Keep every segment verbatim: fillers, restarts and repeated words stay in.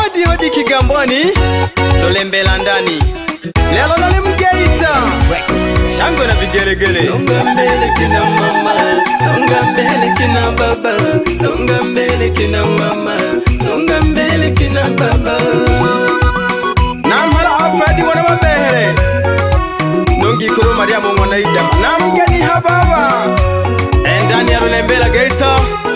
Hodi hodi Kigamboni, Lulembela ndani. Lelo nali Mgeita, shangwe na vigelegele. Songa mbele kina mama, songa mbele kina baba, songa mbele kina mama, songa mbele kina baba. Namhala Afradi wana mabehe, Nongi kuru Mariamu wana idam. Namgeni hababa, endani ya Lulembela Geita.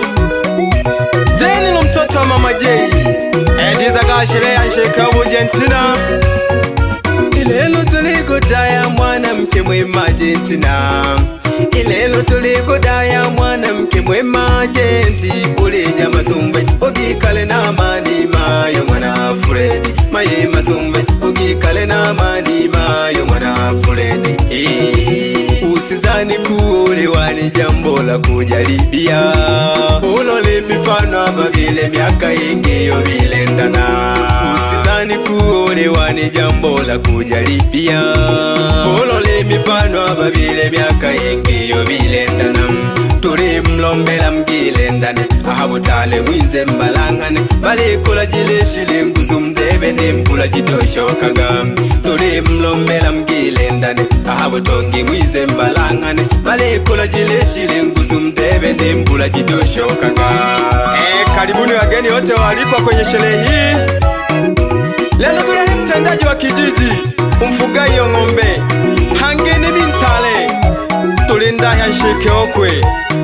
Jeni lumtoto mama Jay, Ediza gashire ya nsheka Argentina. Ilelo tuliko daya mwana mke mwema Argentina. Ilelo tuliko daya mwana mke mwema Argenti. Uleja masumbe, ogikale na mani mayo mwana Fredi. Maye masumbe, ogikale na mani mayo mwana Fredi. Usizani kuolewa ni jambo la kujaribia. Ulole mifano ama vile miaka ingi yo vile ndana. Usizani kuolewa ni jambo la kujaribia. Ulole mifano ama vile miaka ingi yo vile ndana. Turi mlombela mgile ndane, ahabutale mwize mbalangane. Bale kula jile shile nguzu mdebe ni mpula jidosho kagam. Turi mlombela mgile ndane, ahabutongi mwize mbalangane. Bale kula jile shile nguzu mdebe ni mpula jidosho kagam. Eh, karibuni wageni wote walikwa kwenye sherehe hii. Lelo tunahi mtendaji wa kijiji, umfugai yo ngombe Hangeni Mintale, tulinda ya nshike okwe.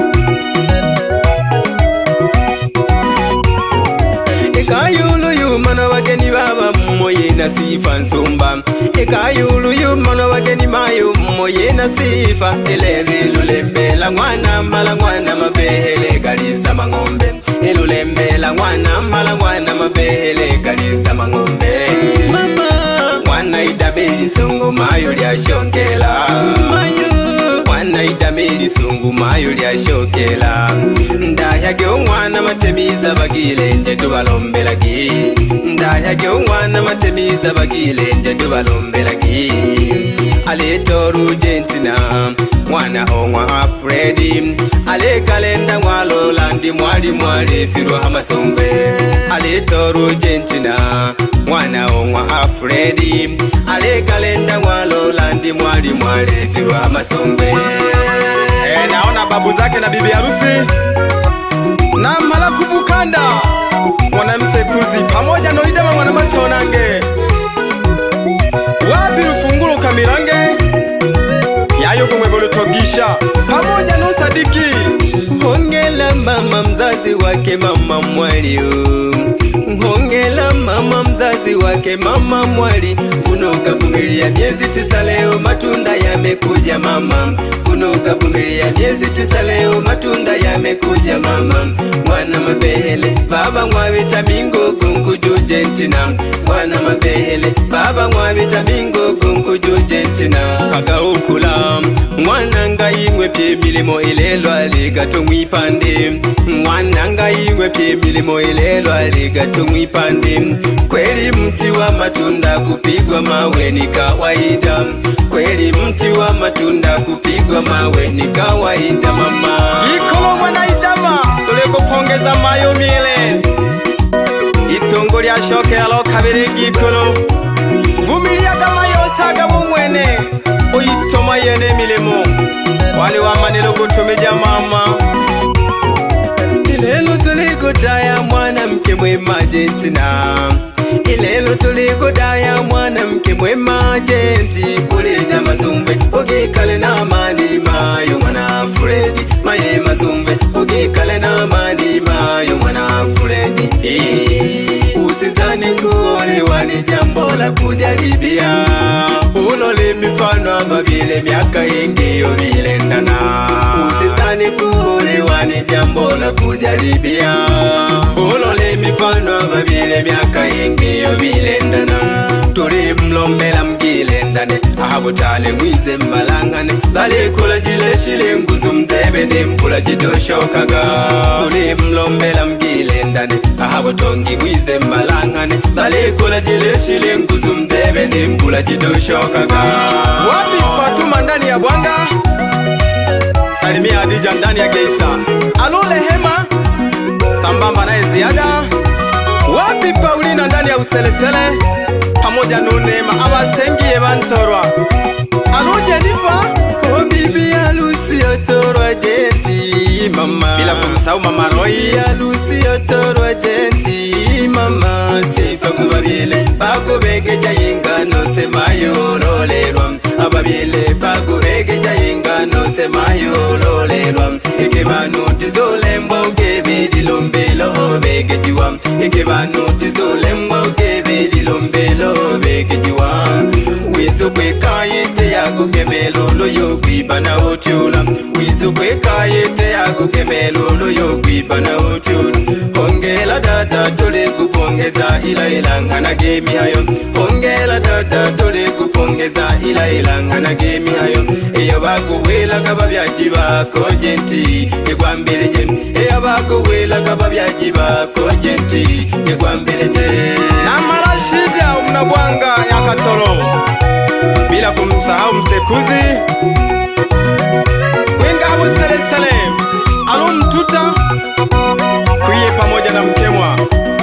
Ekayulu yu mana wageni baba mmoye na sifa nsumba. Ekayulu yu mana wageni mayo mmoye na sifa. Elele lulembela mwana mala mwana mabele galisa mangombe. Elulembela mwana mala mwana mabele galisa mangombe. Mama mwana idabeli songo mayo lya shokela. Mayo mwana idameli sungu mayo lya shokela. Ndayage umwana matemiza bagile nje tubalombela gi. Ndayage umwana matemiza bagile nje tubalombela gi. Aletoru Argentina, mwana onwa Afredi. Ale kalenda mwalo landi mwali mwali firu hamasombe. Aletoru Argentina, mwana onwa Afredi. Ale kalenda mwalo landi mwali mwali firu hamasombe. Eh, naona babu zake na bibi harusi na mala kubukanda mwana msekuzi pamoja no idama mwana matonange. Wabi rufungulu kamirange yayo kumwebolo togisha pamoja no sadiki. Hongela mama mzazi wake mama mwali. Hongela mama mzazi wake mama mwali. Kunoka vumilia miezi tisa leo matunda yamekuja mama. Kunoka vumilia miezi tisa leo matunda yamekuja mama. Mwana mabele baba mwabita mingo gunkuju Argentina. Mwana mabele baba mwabita mingo gunkuju Argentina. Kaga ukula mwana ngaingwe pye milimo ilelo aligato mwipande. Mwana ngaingwe pye milimo ilelo aligato mwipande. Kweli mti wa matunda kupigwa mawe ni kawaida. Kweli mti wa matunda kupigwa mawe ni kawaida mama. Ikolo mwana idama tuleko pongeza mayo mile. Isongo lya shoke alo kabiri gikolo. Vumilia kama yosaga bumwene. Oyitoma yene milemo. Wale wa manelo kutumija mama. Ilelo tuliko daya mwana mke mwema Argentina. Ilelo tuliko daya mwana mke mwema Argenti. Uleja masumbe, ogikale na mani mayo mwana Fredi. Maye masumbe, ogikale na mani mayo mwana Fredi. Usizani kuolewa ni jambo la kujaribia. Ulole mifano ama vile miaka ingi yo vile ndana. Usizani kuolewa ni jambo la kujaribia. Ulole mifano ama vile miaka ingi yo vile ndana. Turi mlombela mgile ndane, ahabutale mwize mbalangane. Bale kula jile shile nguzu mdebe ni mpula jidosho kaga. Turi mlombela mgile ndane, ahabutongi mwize mbalangane. Bale kula jile shile nguzu mdebe ni mpula jidosho kaga. Wapi Fatuma ndani ya Bwanga, salimia Adija ndani ya Geita. Alule Hema sambamba na Ziada. Wapi Paulina Mtuna ndani ya uselesele pamoja nunema abasengiye bantorwa aluje nifa oh bibi harusi yotorwa jenti mama bila kumsahau mama Roy harusi yotorwa jenti mama sifa kubabile bakubegeja ingano semayo rolerwa ababile bakubegeja ingano semayo rolerwa ikebanu tizolembo gebedilombelo begejiwa ikebanu tizolembo gebedilombelo begejiwa wizo kwekayete yako gemelolo yokwibana otyola wizo kwekayete yako gemelolo yokwibana otyola ongela dada tole kupongeza ila ilangana gemi hayo ongela dada tole kupongeza ila ilangana gemi hayo eyo bakuwela kababyaji bako jenti yegwambele jem eyo bakuwela kababyaji bako jenti yegwambele jem na marashija umnabwanga yakatoro bila kumsahau msekuzi wenga abuselesele alumtuta kuye pamoja na mkemwa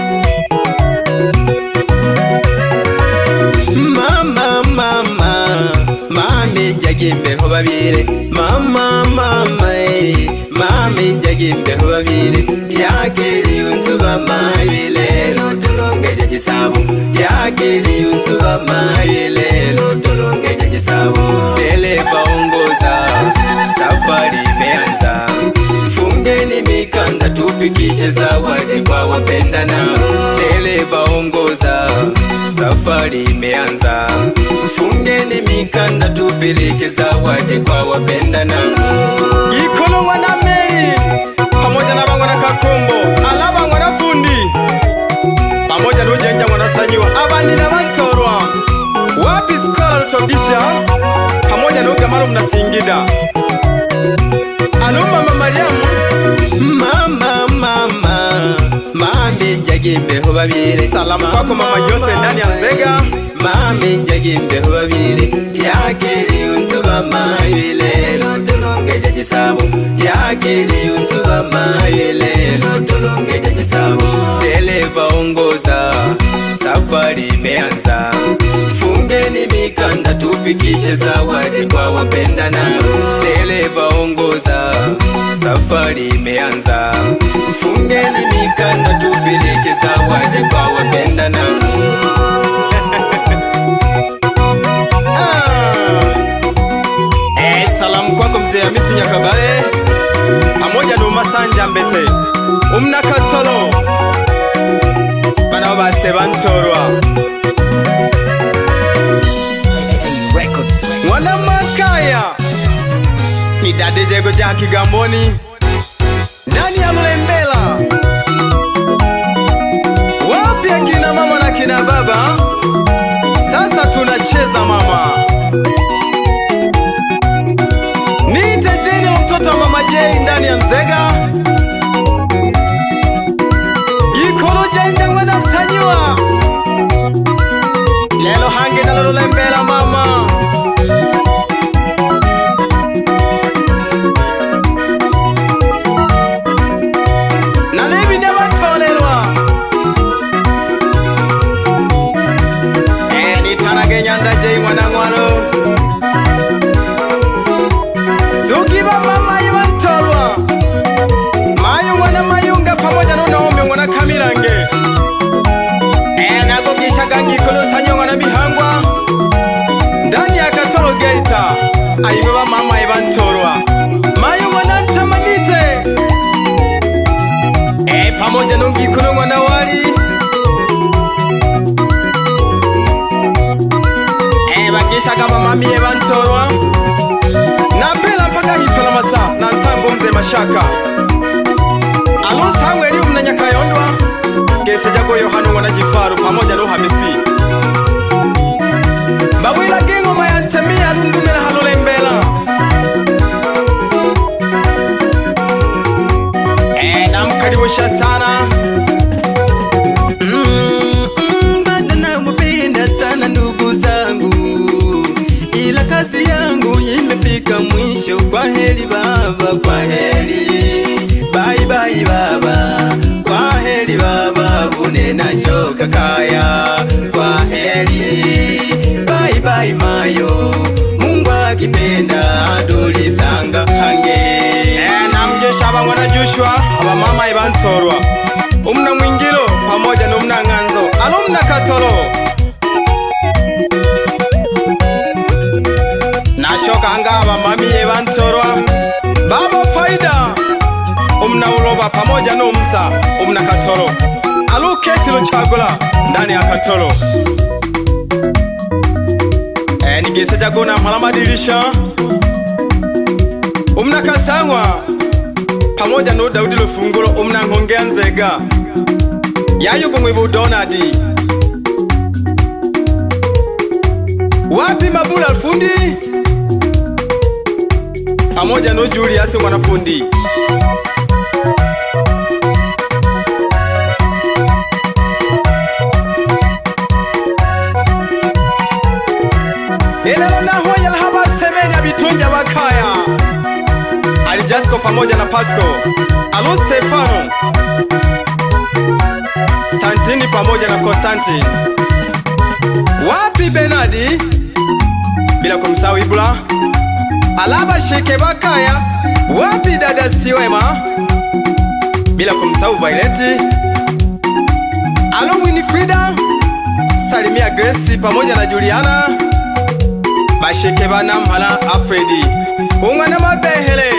mama mama mami njagimbe ho babire mama mama eh mami njagimbe ho babire yakeli unzuba mabile no turongeje gisabo yakeli unzuba mabile no turongeje gisabo dereva ongoza safari imeanza fungeni mikanda tufikishe zawadi kwa wapendana dereva ongoza safari imeanza fungeni mikanda tufikishe zawadi kwa wapendana ikolongwa na meli pamoja na bangwa na kakombo alabangwa na fundi pamoja na ujenja mwana sanyiwa abandi na bantorwa wapi skola lutobisha pamoja na ugamalo mnasingida aluma mama Mariamu mama mama mami njagimbe ho babire salamu kwako mama Jose ndani ya Nzega mami njagimbe ho babire yakeli unzuba mabile no turongeje gisabo yakeli unzuba mabile no turongeje gisabo dereva ongoza safari imeanza fungeni mikanda tufikishe zawadi kwa wapendana dereva ongoza safari imeanza fungeni mikanda tufikishe zawadi kwa wapendana eh salamu kwako mzee Hamisi Nyakabale pamoja na Masanja Mbete umna katolo bana base bantorwa wana makaya ni dade jego ja Kigamboni ndani ya Mlembela wapi akina mama na kina baba sasa tunacheza mama niite jeni mtoto wa mama J ndani ya Nzega ikolo jenja ngwana sanyiwa lelo hange na lolo Lembela mama na lebi ne batolerwa eh ni tanage nyanda J mwana ngwano Zukiba mama ibantorwa mayu mwana mayunga pamoja na Naomi mwana Kamirange eh nago gishagangi kolo sanyo mwana Mihangwa ndani ya Katoro Geita ayiba mama ibantorwa mayu mwana Ntamanite eh pamoja na ngikolo mwana Wali eh bagisha kama mami ibantorwa napela mpaka hipela masa na nsango mze mashaka alo sangwe li umnanya kayondwa gese jago Yohanu mwana Jifaru pamoja na Hamisi babwila gengo mayantemia lundumela halo Lembela eh namkaribisha sana mm, mm, banda na mpenda sana ndugu zangu ila kazi yangu imefika mwisho kwa heri baba kwa heri bye bye baba kwa heri baba bunena shoka nashoka kaya. Kwa heri, bye bye Mayo, Mungu akipenda tulisanga hange. Na mjesha aba mwana Joshua aba mama ibantorwa umna mwingilo pamoja na umna nganzo alumna katolo nashoka anga aba mami ibantorwa baba faida umna uloba pamoja na umsa umna katolo alu kesi lo chagula ndani ya katolo. E nigese jagona malama dirisha umna kasangwa pamoja no Daudi Lufungulo umna ngongea nzega yayo gumwibu Donadi wapi Mabula fundi pamoja no Julius mwanafundi. Elala na hoya haba semeni abitunja bakaya Alijasko pamoja na Pasco Alu Stefano Stantini pamoja na Konstantin. Wapi Benadi bila kumsahau Ibula Alaba Sheke bakaya. Wapi dada Siwema bila kumsahau Vaileti Alu Winifrida Salimia Grace pamoja na Juliana Basheke bana mhala Afridi umwana mabehele.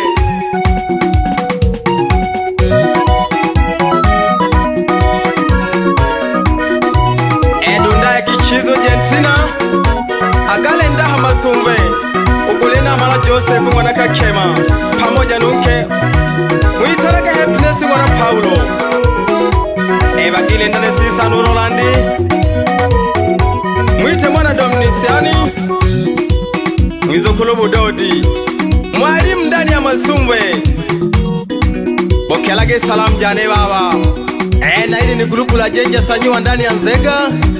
Edunda ya kichizo Gentina agale ndaha masumve ukulena mhala Joseph mwana Kakema pamoja nuke Mwitaraga Happiness mwana Paulo Eva gile ndane sisa Nurolandi Mwite mwana Dominiciani Mwizokolo Budodi mwalimu ndani ya masumwe bokelage salam jane baba. E na hili ni grupu la Jenja Sanyiwa ndani ya Nzega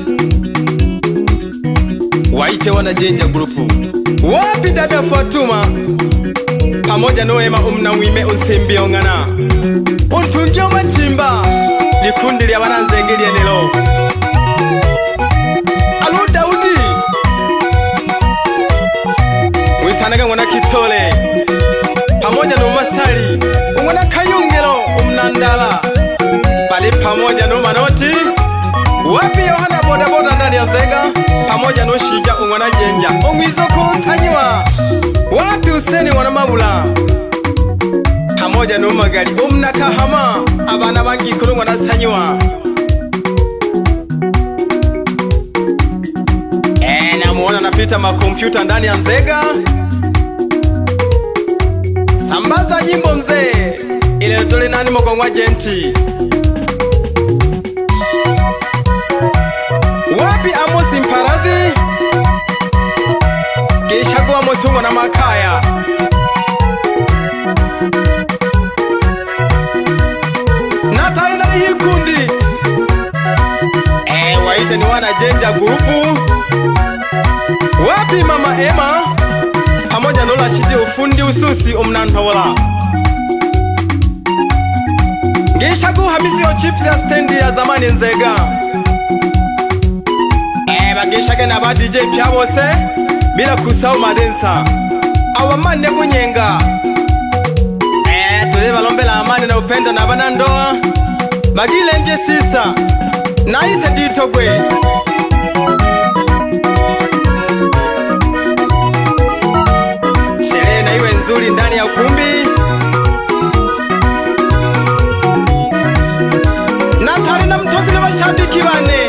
waite wana Jenja grupu. Wapi dada Fatuma pamoja no Ema umna wime unsimbi ongana untungio matimba likundi lya wana Nzegeli enelo Alu Daudi Witanaga mwana Kitole pamoja no Masali umwana Kayungelo umnandala pali pamoja no Manoti. Wapi Yohana boda boda ndani ya Nzega pamoja no Shija umwana Jenja umwizoko Sanyiwa. Wapi Useni wana Mabula pamoja no Magali umna Kahama abana bangi kurungwa na Sanyiwa. E na muona napita makompyuta ndani ya Nzega. Sambaza nyimbo mzee ile tole nani mokongwa Jenti. Wapi Amosi Mparazi Kishagu Amosungo na Makaya. Natali na hii kundi E waite ni wana Jenja grupu. Wapi Mama Emma pamoja nola Shiji ufundi ususi umnantola Ngishagu Hamisi o chips ya stendi ya zamani Nzega. E bagishage na ba D J pya bose bila kusahau madensa awamane kunyenga. E tule balombela amani na upendo na bana ndoa bagile nje sisa na ise ditogwe. Sherehe na iwe nzuri ndani ya ukumbi. Natali na mtokile washabiki bane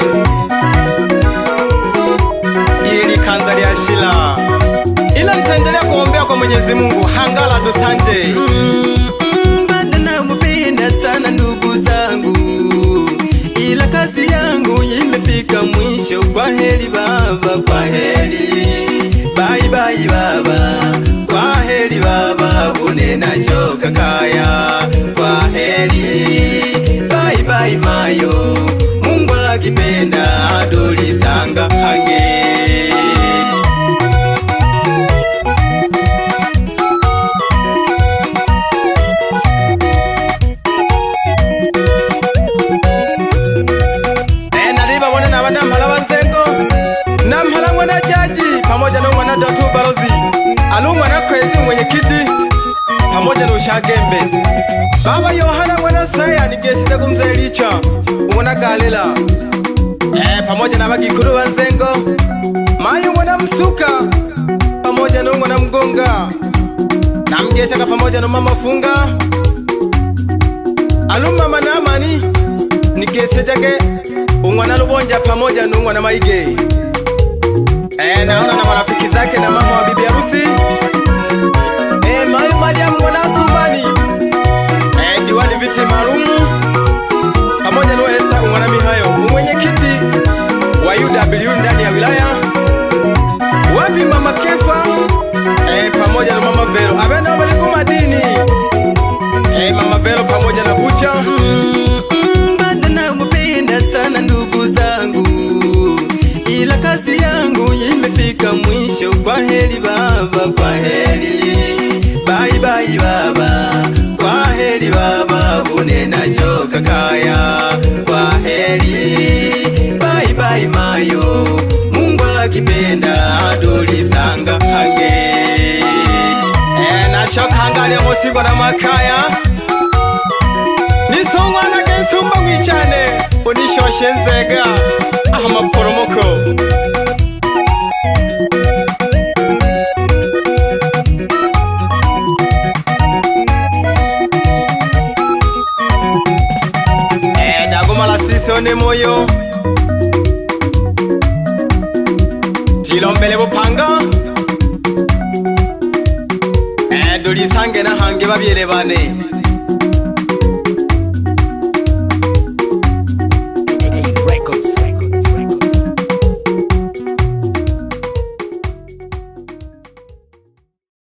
ili kanza ya Shila ila nitaendelea kuombea kwa Mwenyezi Mungu hangala dosanje. mm, mm, Bada na mpenda sana ndugu zangu ila kazi yangu imefika mwisho. Kwa heri baba, kwa heri, bye bye baba, kwa heri baba, unena shoka kaya. Kwa heri, bye bye Mayo, Mungu akipenda tulisanga hange. chagembe baba Yohana mwana saya nigesita kumzelicha umona galela eh pamoja na bagikuru banzengo mayo mwana msuka pamoja na mwana mgonga na mgesha pamoja na mama funga aluma manamani nigesejage umwana lubonja pamoja na mwana maige eh naona na marafiki zake na mama wa bibi harusi eh mayo Mariam mwana sumbani eh diwani viti marumu pamoja na Esther mwana mihayo mwenyekiti wa U W ndani ya wilaya wapi mama Kefa eh pamoja na mama Vero abena waliku madini eh mama Vero pamoja na Bucha mm, mm, bado nakupenda sana ndugu zangu ila kazi yangu imefika mwisho kwa heri baba kwa heri bye bye baba kwa heri baba bunena shoka kaya kwa heri bye bye mayo Mungu akipenda adolisanga hange eh na shoka hangali mosingo na makaya nisongwa na kesumba mwichane unishoshe nzega aha maporomoko eh dagoma la sisone moyo tilombele bupanga eh dolisange na hange babyele bane